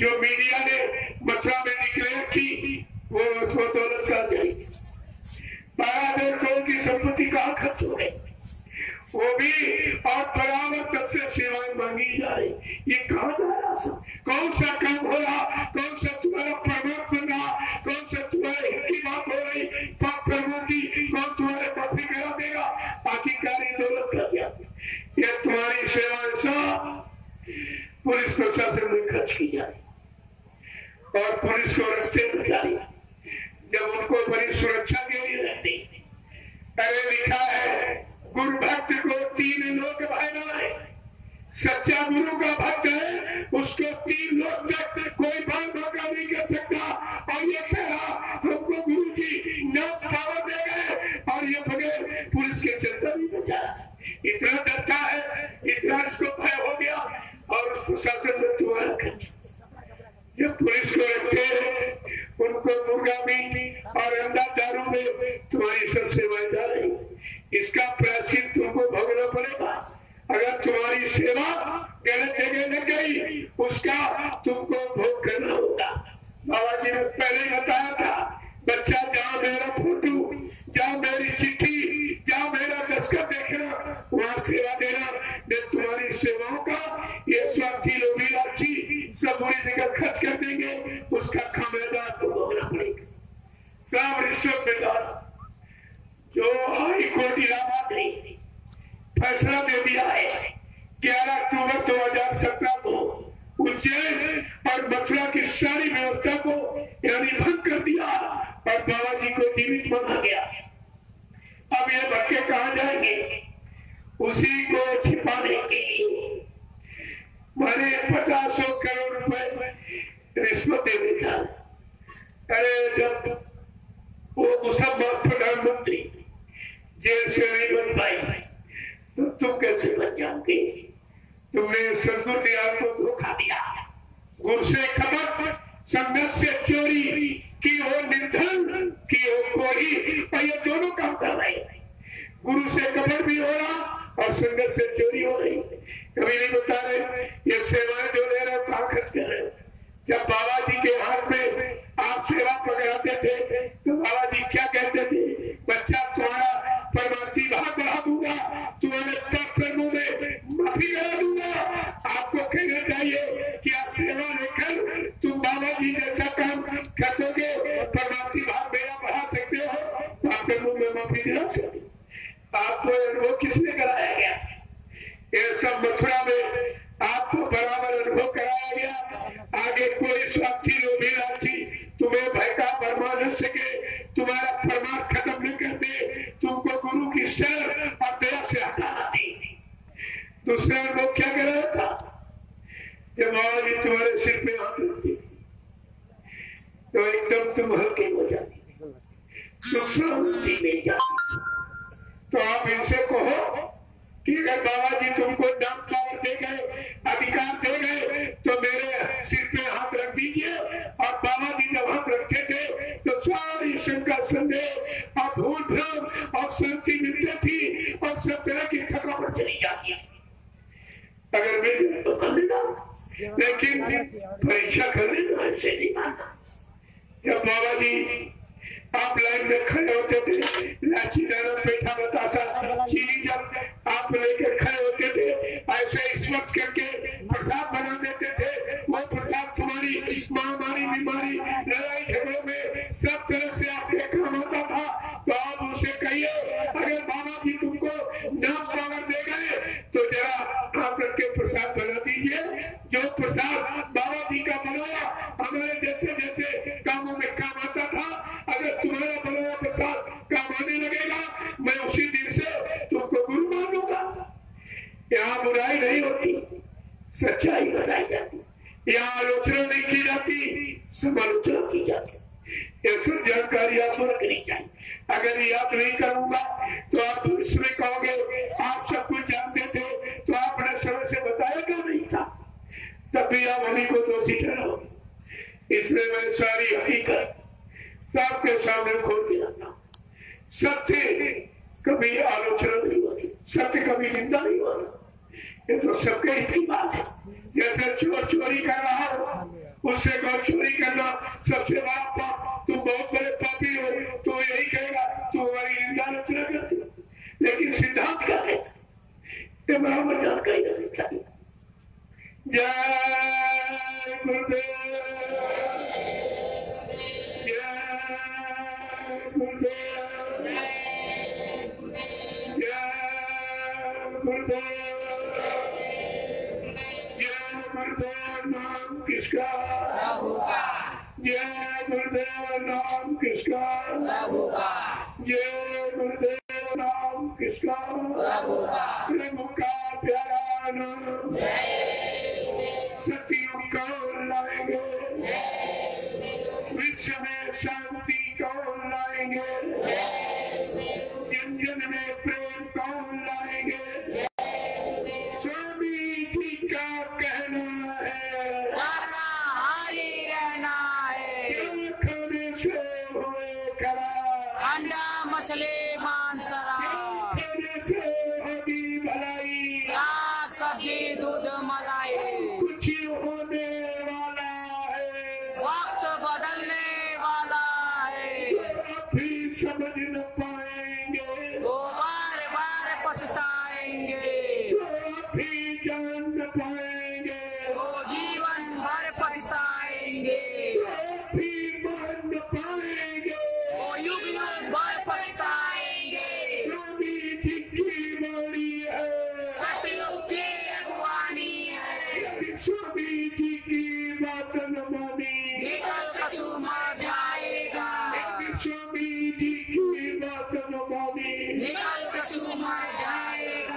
जो मीडिया ने मथुरा में डिक्लेयर की वो उसको दौलत कहा जाएगी। 12 करोड़ की संपत्ति कहाँ खर्च हो गई वो भी, और बराबर तब से सेवाएं मांगी जा रही। ये कहाँ जा रहा सब? कौन सा काम हो रहा? कौन सा तुम्हारा प्रमोट बन रहा? कौन सा तुम्हारे हित की बात हो रही? पाप प्रभु की कौन तुम्हारे पत्नी करा देगा? आखिरकार दौलत कर दिया। ये तुम्हारी सेवाएं सब पुलिस प्रशासन में खर्च की जा रही और पुलिस को रखते बेचारी जब उनको बड़ी सुरक्षा के लिए रहती। अरे लिखा है गुरु भक्त को 3 लोग भाईना है। सच्चा गुरु का भक्त है उसको 3 लोग तक कोई बाल धोखा नहीं कर सकता। और ये कह रहा हमको गुरु जी नाम पावर दे गए और ये बगैर पुलिस के चलता नहीं बचा। इतना डरता है, इतना इसको भय हो गया। और उस प्रशासन में तुम्हारा खर्च जब पुलिस को रखते हैं उनको मुर्गा मीट और अंडा दारू में तुम्हारी सब सेवाएं जा रही। इसका प्रायश्चित तुमको भोगना पड़ेगा। अगर तुम्हारी सेवा गलत जगह लग गई उसका तुमको भोग करना होगा। बाबा जी ने पहले बताया था बच्चा जहाँ मेरा फोटो, जहाँ मेरी चिट्ठी, जहाँ मेरा दस्तखत देखना वहाँ सेवा देना। मैं तुम्हारी सेवाओं का ये स्वार्थी लोभी लालची सब बुरी जगह खर्च कर देंगे, उसका खामियाजा आपको भोगना पड़ेगा। सब रिश्वत में डाला जो हाई कोर्ट इलाहाबाद ने फैसला दे दिया है 11 अक्टूबर 2017 को उज्जैन और मथुरा की सारी व्यवस्था को यानी भंग कर दिया और बाबा जी को जीवित माना गया। अब ये भक्के कहाँ जाएंगे? उसी को छिपाने के लिए मैंने 50 करोड़ रुपए रिश्वत दे दिया। अरे जब वो मुसलमान प्रधानमंत्री जेल से नहीं बन पाई तो तुम कैसे बन जाओगे? तुमने सदगुरुदयाल को धोखा दिया। गुरु से खबर, संघर्ष से चोरी की हो, निर्धन की हो कोरी, और ये दोनों काम कर रहे हैं। गुरु से खबर भी हो रहा और संघर्ष से चोरी हो रही। कभी नहीं बता रहे ये सेवाएं जो ले रहे हो कहाँ खर्च कर रहे हो। जब बाबा जी के हाथ में आप सेवा पकड़ाते थे तो बाबा जी क्या कहते थे? बच्चा तुम्हारा परमार्थी भाग बढ़ा दूंगा, तुम्हारे पाप कर्मों में माफी करा दूंगा। आपको कहना चाहिए कि आप सेवा लेकर तुम बाबा जी जैसा काम कर दोगे, परमार्थी भाग मेरा बढ़ा सकते हो, पाप कर्मों में माफी दिला सकते हो। आपको अनुभव किसने कराया गया? ये सब मथुरा में आपको बराबर अनुभव कराया गया। आगे कोई स्वार्थी लोभी लालची तुम्हें भय का भरमा न सके, तुम्हारा परमार्थ खत्म न कर दे, तुमको गुरु की शरण और दया से हटाना दी। दूसरा अनुभव क्या कर रहा था? जब बाबा जी तुम्हारे सिर पे हाथ रखती थी तो एकदम तुम हल्के हो जाती थी, सुख शांति मिल जाती। तो आप इनसे कहो कि अगर बाबा जी तुमको नाम पावर दे गए, अधिकार दे गए तो मेरे सिर पे हाथ रख दीजिए। और बाबा जी जब हाथ रखते थे तो सारी शंका संदेह और भूल भ्रम और शांति मिलती थी और सब तरह की थकावट चली जाती थी। अगर मिल तो मान लेना, लेकिन परीक्षा कर लेना, ऐसे नहीं मानना। जब बाबा जी आप लाइन में खड़े होते थे, लाची दाना पेठा बतासा चीनी जब आप लेकर खड़े होते थे ऐसे इस वक्त करके प्रसाद बना देते थे। वो प्रसाद तुम्हारी महामारी बीमारी लड़ाई झगड़ों में सब तरह से आपके काम आता था। तो आप उनसे कहिए अगर बाबा जी तुमको नाम पावर दे गए तो जरा हाथ रख के प्रसाद बना दीजिए। जो प्रसाद बाबा जी का बनाया हमारे जैसे जैसे कामों में काम आता था, अगर तुम्हारा बनाया प्रसाद काम आने लगेगा मैं उसी दिन से तुमको गुरु मानूंगा। यहाँ बुराई नहीं होती, सच्चाई बताई जाती। यहाँ आलोचना नहीं की जाती, समालोचना की जाती। ये सब जानकारी आपको रखनी चाहिए। अगर याद नहीं करूंगा तो आप पुरुष में कहोगे आप सब कुछ जानते थे तो आपने समय से बताया क्यों नहीं था? तब भी आप हमें को दोषी ठहराओगे। इसलिए मैं सारी हकीकत सबके सामने खोल के लाता हूँ। सत्य कभी आलोचना नहीं होती, सत्य कभी निंदा नहीं होता। ये तो सबके हित की बात है। जैसे चोर चोरी कर रहा हो उससे कहो चोरी करना सबसे बड़ा पाप, तुम बहुत बड़े पापी हो, तो यही कहेगा तू हमारी निंदा रचना करती। लेकिन सिद्धांत क्या है, ये बराबर जानकारी रखनी चाहिए। जय गुरुदेव, जय गुरुदेव, जय गुरुदेव, जय गुरुदेव। नाम किसका? प्रभु का। जय गुरुदेव। नाम किसका? प्रभु का। जय गुरुदेव। नाम किसका? प्रभु का। प्रभु का प्यारा नाम सत्य को लाएंगे, विश्व में शांति को लाएंगे, जन जन में प्रेम को लाएंगे। स्वामी जी का कहना है शाकाहारी रहना है, खाने से हुए खराब, अंडा मछली मांस शराब, खाने से होगी भलाई, साग सब्जी दूध मलाई। कुछ होने वाला है, वक्त बदलने वाला है, आप भी समझ न पाएंगे, वो बार बार पछताएंगे, आप भी जान न पाएंगे, वो जीवन भर पछताएंगे, आप भी मान न पाएंगे। वो युग युग भर पछताएंगे। स्वामी जी की वाणी है, सतयुग की अगुवानी है, स्वामी जी की बात न मानी, निकल कछु मर जाएगा, स्वामी जी की बात न मानी। निकल कछु मर जाएगा।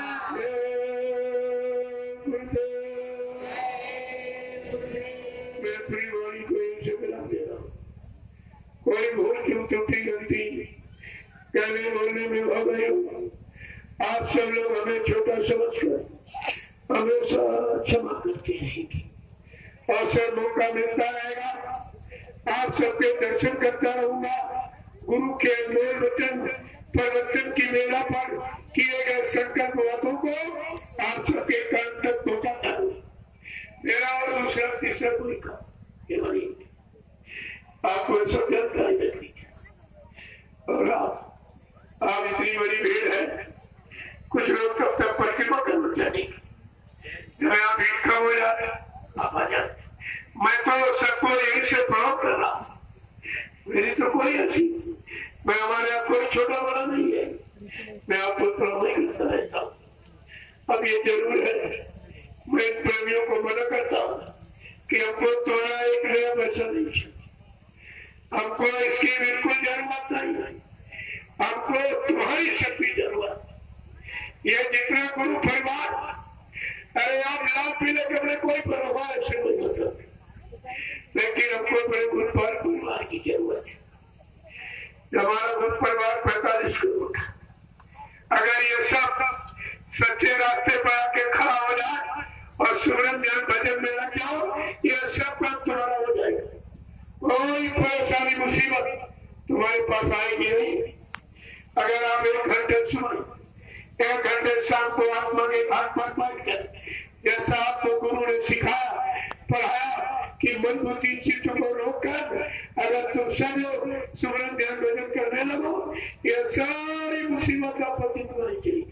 मैं अपनी वाणी को इनसे मिला दे रहा हूँ। कोई भूल क्यों टूटी गलती कहने बोलने में हो गए हो, आप सब लोग हमें छोटा समझकर हमेशा क्षमा करते रहेंगे। और सब मौका मिलता रहेगा, आप सबके दर्शन करता रहूंगा। गुरु के अनमोल वचन परिवर्तन की मेला पर किए गए संकल्प बातों को आप सबके कान तक पहुंचाता हूँ। मेरा और दूसरा तीसरा कोई काम ये नहीं, आपको सब जानकारी देती है। और आप इतनी बड़ी भीड़ है, कुछ लोग कब तक परिक्रमा करना चाहेंगे, जब आप भीड़ कम हो जाए आप आ जाते। मैं तो सबको यही से प्रणाम कर रहा हूँ, मेरी तो कोई ऐसी, मैं हमारे आप कोई छोटा बड़ा नहीं है, मैं आपको प्रणाम ही करता रहता हूँ। अब ये जरूर है, मैं इन प्रेमियों को मना करता हूँ कि हमको तुम्हारा एक नया पैसा नहीं चाहिए, हमको इसकी बिल्कुल जरूरत नहीं है, हमको तुम्हारी शक्ति जरूरत। ये जितना गुरु परिवार, अरे आप लाल पीले कपड़े कोई परवाह ऐसे नहीं होता, लेकिन हमको बड़े गुरु परिवार की जरूरत है। हमारा गुरु परिवार 45 करोड़ का, अगर ये सब सच्चे रास्ते पर आके खड़ा हो जाए और सुमरन ज्ञान भजन में लग जाओ, ये सब काम तुम्हारा हो जाएगा। कोई परेशानी मुसीबत तुम्हारे पास आएगी नहीं। अगर आप 1 घंटे सुनो, 1 घंटे शाम को आत्मा के भाग पर बैठकर, जैसा आपको गुरु ने सिखाया पढ़ाया कि मन बुद्धि चित्त को रोककर अगर तुम सब लोग सुमरन ध्यान भजन करने लगो, ये सारी मुसीबत का प्रतिबंध नहीं चाहिए।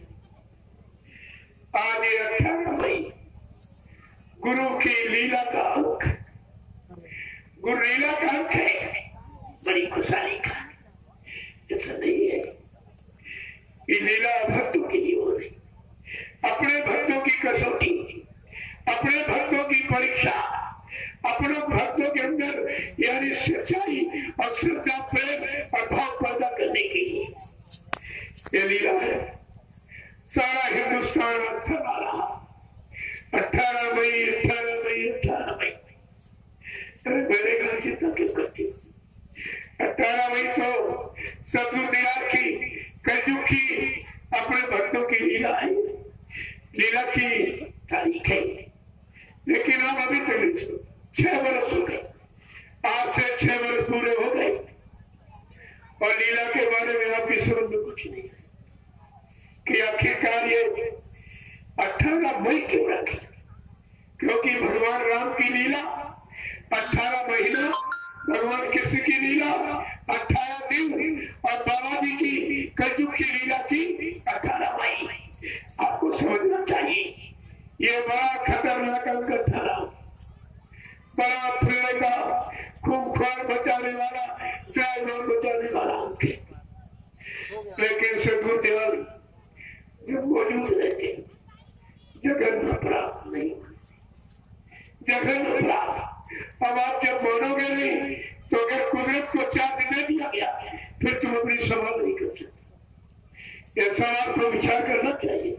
आज 18 मई गुरु की लीला का अंक, गुरु लीला का अंक है, बड़ी खुशहाली का। ऐसा नहीं है, ये लीला भक्तों के लिए हो रही, अपने भक्तों की कसौटी, अपने भक्तों की परीक्षा, अपने भक्तों के अंदर यानी सच्चाई और श्रद्धा प्रेम और भाव पैदा करने के लिए ये लीला है। सारा हिंदुस्तान स्थला रहा 18 मई 18 मई 18 मई। मेरे घर चिंता क्यों करती? 18 मई तो सतगुरुदयाल की कलयुग की अपने भक्तों की लीला है, लीला की तारीख है। लेकिन हम अभी तक 6 वर्ष हो गए, आज से 6 वर्ष पूरे हो गए और लीला के बारे में आपकी समझ में कुछ नहीं है कि आखिरकार ये 18 मई क्यों रखी। क्योंकि भगवान राम की लीला 18 महीना भगवान कृष्ण की लीला, 18 दिन, और बाबा जी की कलयुग की लीला की 18 मई। आपको समझना चाहिए ये बड़ा खतरनाक अंक था, बड़ा प्रेम का खूंखार बचाने वाला, ड्राइवर बचाने वाला अंक है। लेकिन सदगुरुदेव जब मौजूद रहते जगन में प्राप्त नहीं, जगन में प्राप्त। अब आप जब मानोगे नहीं तो अगर कुदरत को चार्ज दे दिया गया फिर तुम अपनी सवाल नहीं कर सकते। ऐसा आपको विचार करना चाहिए।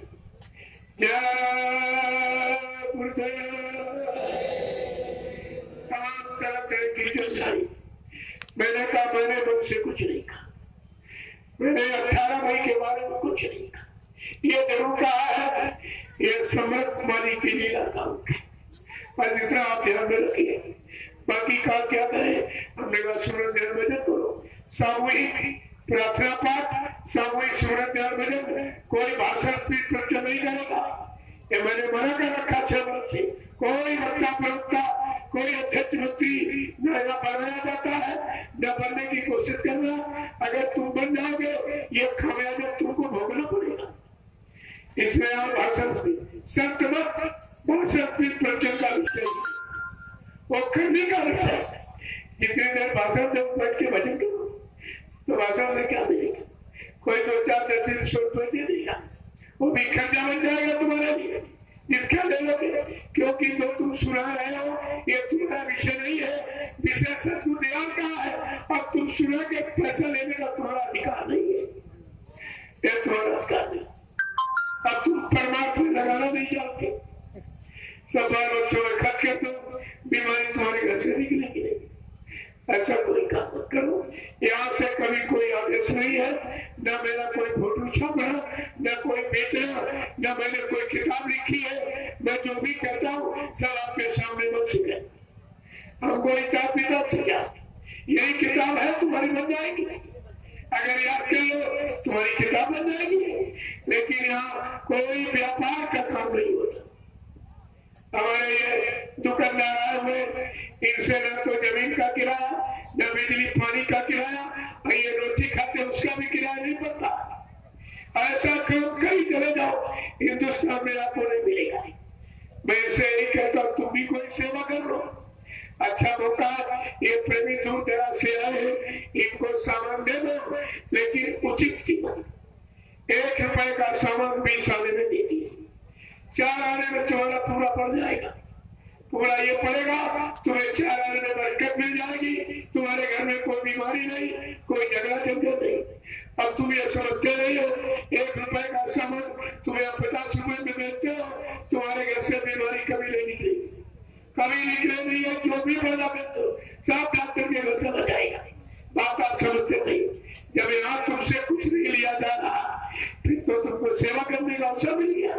जय गुरुदेव। तमाम तरह तरह की चर्चाएं मैंने कहा, मैंने मन से कुछ नहीं कहा, मैंने 18 मई के बारे में कुछ नहीं कहा। ये जरूर कहा है ये समृद्ध माली की लीला का अंक है, पर इतना आप ध्यान में रखिए। बाकी का क्या करें, हमने कहा सुमरन ध्यान भजन करो, सामूहिक प्रार्थना पाठ, सामूहिक सुमरन ध्यान भजन, कोई भाषण पीठ प्रवचन नहीं करेगा। ये मैंने मना कर रखा 6 वर्ष से। कोई वक्ता प्रवक्ता, कोई अध्यक्ष मंत्री न बनाया जाता है, न बनने की कोशिश करना। अगर तुम बन जाओगे ये खामियाजा तुमको भोगना पड़ेगा। इसमें आप भाषण संत मत, भाषण पीठ प्रवचन का विषय वो करने का विषय। जितनी देर भाषण से बैठ के भजन करो तो भाषण से क्या देगा, कोई 2-4 10 रुपये दे देगा, वो भी खर्चा बन जाएगा तुम्हारे लिए, जिसका ले लोगे। क्योंकि जो तुम सुना रहे हो ये तुम्हारा विषय नहीं है, विषय सदगुरुदेव का है। अब तुम सुना के पैसा लेने का तुम्हारा अधिकार नहीं है, ये तुम्हारा अधिकार नहीं। अब तुम परमार्थ में लगाना नहीं जानते, सब बाल बच्चों में खर्च कर दो, बीमारी तुम्हारे घर से निकलेगी नहीं। ऐसा कोई काम मत करो। यहाँ से कभी कोई आदेश नहीं है, न मेरा कोई फोटो छापना, न कोई बेचना, न मैंने कोई किताब लिखी है। मैं जो भी कहता हूँ सब आपके सामने बन चुके। हम कोई किताब पिता से क्या, यही किताब है तुम्हारी बन जाएगी। अगर याद कर लो तुम्हारी किताब बन जाएगी। लेकिन यहाँ कोई व्यापार का काम नहीं होता। हमारे ये दुकानदार आए हुए, इनसे न तो जमीन का किराया, न बिजली पानी का किराया, और ये रोटी खाते उसका भी किराया नहीं पड़ता। ऐसा काम कहीं चले जाओ हिंदुस्तान में आपको नहीं मिलेगा। मैं इसे यही कहता हूँ तुम भी कोई सेवा कर लो। अच्छा मौका, ये प्रेमी दूर दराज से आए हैं, इनको सामान दे दो, लेकिन उचित कीमत। 1 रुपए का सामान 20 आने में दे दिए, 4 आने में तुम्हारा पूरा पड़ जाएगा। पूरा ये पड़ेगा, तुम्हें 4 आने में बरकत मिल जाएगी, तुम्हारे घर में कोई बीमारी नहीं, कोई झगड़ा झंझट नहीं। अब तुम ये समझते नहीं हो 1 रुपए का सामान तुम्हें 50 रुपए में बेचते हो, तुम्हारे घर से बीमारी कभी नहीं निकलेगी, कभी निकले नहीं है। जो भी पैदा करते हो सब डॉक्टर के घर चला जाएगा। बात आप समझते नहीं। जब यहाँ तुमसे कुछ नहीं लिया जा रहा फिर तो तुमको सेवा करने का अवसर मिल गया।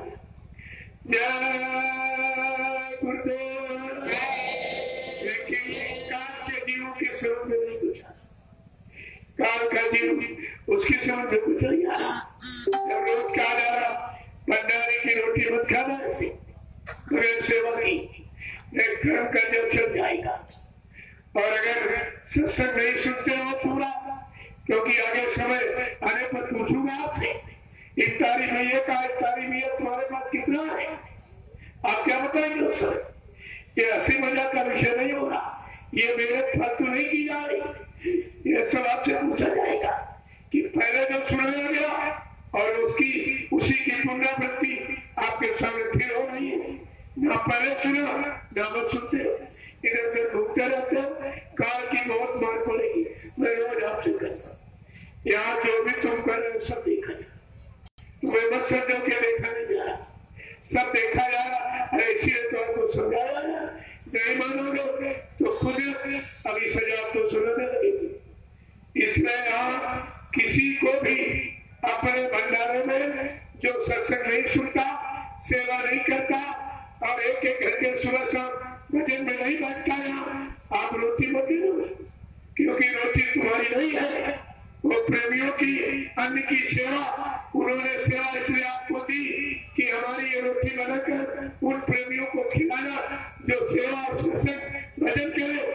जय गुरुदेव। लेकिन काल के जीवों के समझ में नहीं कुछ, काल का जीव उसकी समझ में कुछ नहीं आ रहा। जब रोज कहा जा रहा भंडारे की रोटी मत खाना, ऐसे बगैर सेवा की कर्म का जब चल जाएगा। और अगर सत्संग नहीं सुनते हो पूरा, क्योंकि आगे समय आने पर पूछूंगा आपसे, इफ्तारी में ये कहा, इफ्तारी में ये तुम्हारे पास कितना है, आप क्या बताएंगे उस समय? ये हंसी मजाक का विषय नहीं हो रहा, ये मेरे फालतू नहीं की जा रही। ये सब आपसे पूछा जाएगा कि पहले जो सुनाया गया और उसी की पुनरावृत्ति आपके सामने फिर हो रही है। ना पहले सुना ना मत सुनते हो, इधर से घूमते रहते हो, काल की बहुत मार पड़ेगी। मैं रोज आपसे कहता हूँ यहाँ जो भी तुम कर रहे हो सब देखा जा, तुम्हें मत समझो कि देखा नहीं जा रहा, सब देखा जा रहा। अरे इसीलिए तो आपको समझाया है, नहीं मानोगे तो खुद अभी सजा आपको सुनाने लगेगी। इसलिए यहाँ किसी को भी अपने भंडारे में जो सत्संग नहीं सुनता, सेवा नहीं करता और एक घर के सुबह शाम भजन में नहीं बैठता, यहाँ आप रोटी मत दे दो, क्योंकि रोटी तुम्हारी नहीं है, वो प्रेमियों की अन्न की सेवा। उन्होंने सेवा इसलिए आपको दी कि हमारी ये रोटी बनाकर उन प्रेमियों को खिलाना जो सेवा और सत्संग भजन करे।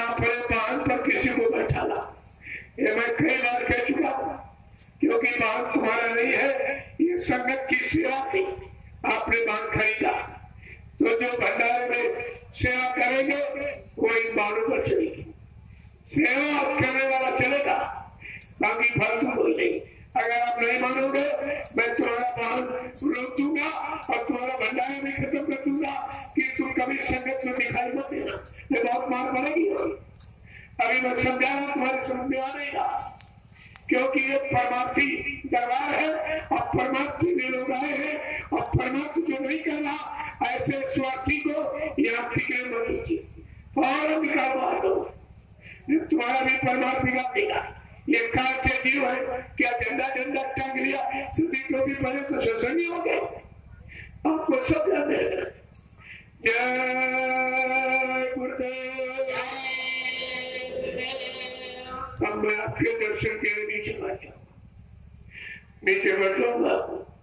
अपने वाहन पर किसी को बैठाना। ये मैं कई बार कह चुका हूं, क्योंकि वाहन तुम्हारा नहीं है, ये संगत की सेवा थी। आपने वाहन खरीदा तो जो भंडारे में सेवा करेंगे वो इन वाहनों पर चलेगी। सेवा करने वाला चलेगा, बाकी फालतू कोई नहीं। अगर आप नहीं मानोगे, मैं तुम्हारा वाहन रोक दूंगा और तुम्हारा भंडारा भी खत्म कर दूंगा कि तुम कभी संगत में दिखाई मत देना। ये बहुत मार पड़ेगी। अभी मैं समझा रहा, तुम्हारे समझ में आ रहेगा, क्योंकि ये परमार्थी दरबार है और परमार्थी में लोग आए हैं, और परमार्थी जो नहीं कर रहा, ऐसे स्वार्थी को यहाँ टिकने मत दीजिए और निकाल मार दो। तुम्हारा भी परमार्थ बिगाड़ देगा। ये काल के जीव है, क्या झंडा झंडा टांग लिया, सती टोपी पहले तो सत्संगी हो गए। आपको सब याद है। जय गुरुदेव। अब मैं आपके दर्शन के लिए नीचे बैठा, नीचे बैठूंगा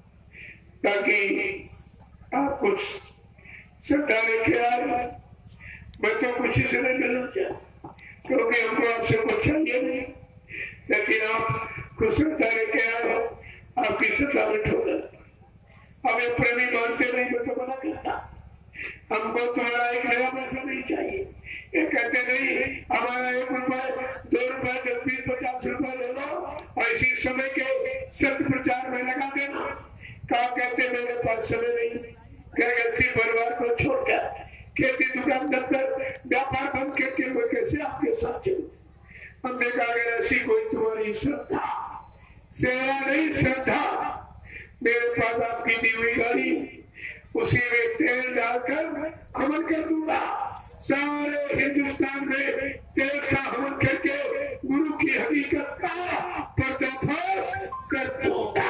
ताकि आप कुछ श्रद्धा लेके आए। मैं तो कुछ ही से नहीं मिलना चाहता, क्योंकि हमको आपसे कुछ चाहिए नहीं, लेकिन आप कुछ श्रद्धा लेके आए हो, आपकी श्रद्धा में ठोकर। हमें प्रेमी मानते नहीं, मैं तो मना करता। हमको तुम्हारा एक नया पैसा नहीं चाहिए। ये कहते नहीं हमारा 1 रुपए 2 रुपए 10 20 50 रुपए ले लो और इसी समय के सत्य प्रचार में लगा देना। कहा कहते मेरे पास समय नहीं, गृहस्थी परिवार को छोड़कर खेती दुकान दफ्तर व्यापार बंद करके मैं कैसे आपके साथ चलूं। हमने कहा अगर ऐसी कोई तुम्हारी श्रद्धा, सेवा नहीं श्रद्धा, मेरे पास आपकी दी हुई गाड़ी, उसी में तेल डालकर हवन कर दूंगा। सारे हिंदुस्तान में तेल का हवन करके गुरु की हकीकत का पर्दाफाश कर दूंगा।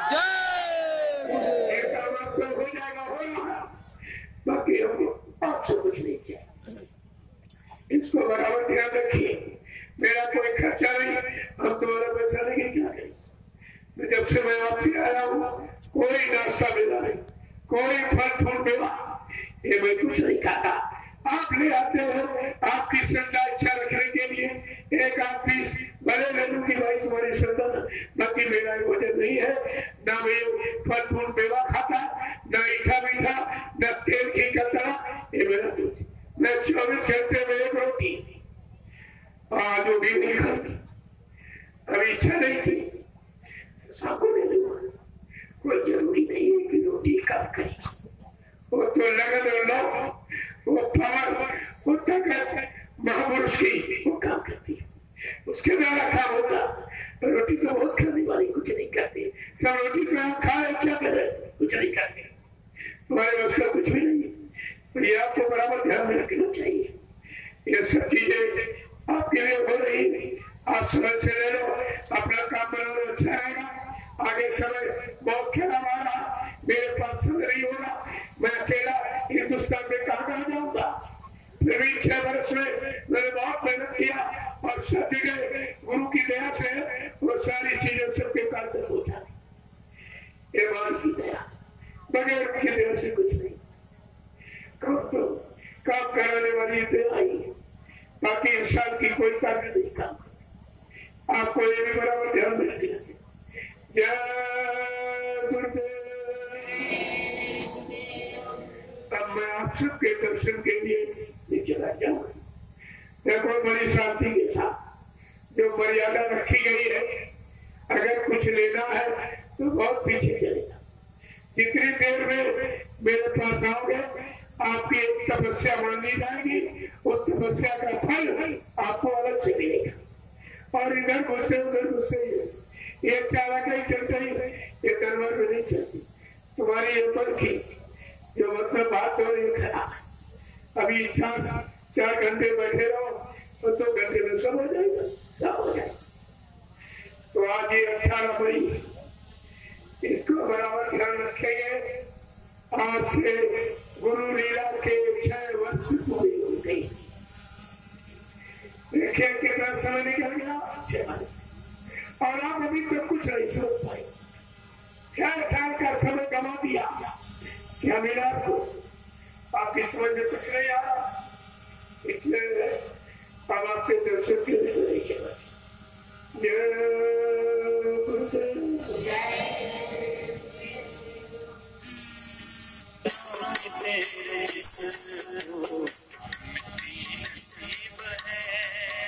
हो जाएगा, होगा। बाकी हम आपसे कुछ नहीं चाहिए। इसको बराबर ध्यान रखिए। मेरा कोई खर्चा नहीं, हम तुम्हारा पैसा लेके क्या करें। जब से मैं आपके आया हूँ, कोई नाश्ता मिला नहीं, कोई फल फूल मिला, ये मैं कुछ नहीं खाता। आप ले आते हो आपकी श्रद्धा इच्छा रखने के लिए। एक आध पीस भले ले लूं कि भाई तुम्हारी श्रद्धा, बाकी मेरा भोजन नहीं है। ना मैं फल फूल मेवा खाता, ना ईठा मीठा, ना तेल की कतरा, ये मेरा दूध। मैं 24 घंटे में 1 रोटी, आज वो भी नहीं खाती। अभी इच्छा नहीं थी, सबको ले लूंगा, कोई जरूरी नहीं है कि रोटी काम करें। वो तो लगन लो, वो पावर, वो ताकत महापुरुष की वो काम करती है, उसके द्वारा काम होता। रोटी तो बहुत खाने वाली कुछ नहीं करती, सब रोटी तो आप खाए क्या करे, कुछ नहीं करते। तुम्हारे बस का कुछ भी नहीं, तो ये आपको बराबर ध्यान में रखना चाहिए। ये सब चीजें आपके लिए हो रही, आप समय से ले लो, अपना काम बना लो, अच्छा रहेगा। आगे समय बहुत खराब आ रहा, मेरे पास समय नहीं होगा, मैं अकेला हिंदुस्तान में कहाँ जाऊंगा। फिर भी 6 वर्ष में मैंने बहुत मेहनत किया और सब जगह गुरु की दया से वो सारी चीजें सबके कारगर हो जाती। ये मान की दया, बगैर की दया से कुछ नहीं। काम कराने वाली दया ही है, बाकी इंसान की कोई ताकत नहीं काम। आपको ये भी बराबर ध्यान में रखना चाहिए। जय गुरुदेव। अब मैं आप सबके दर्शन के लिए नीचे आ जाऊंगा। देखो बड़ी शांति के साथ जो मर्यादा रखी गई है, अगर कुछ लेना है तो बहुत पीछे चलेगा। जितनी देर में मेरे पास आओगे आपकी एक तपस्या मानी जाएगी, उस तपस्या का फल आपको अलग से मिलेगा। और इधर घुसे उधर घुसे ये चारा कहीं चलते ही, ये दरबार में नहीं चलती। तुम्हारी ये मन की जो मतलब बात हो रही है, अभी 4 घंटे बैठे रहो तो 2 घंटे में सब हो जाएगा, सब हो जाएगा। तो आज ये 18 मई, इसको बराबर ध्यान रखेंगे। आज से गुरु लीला के 6 वर्ष पूरी हो गई। देखिए कितना समय निकल गया, 6 वर्ष, और आप अभी तक कुछ नहीं सोच पाए। 4 साल का समय गंवा दिया, क्या मिला आपको? आपकी समझ में कुछ नहीं आ रहा, इसलिए अब आपके दर्शन के लिए तेरे जिस्म मिट्टी नसीब है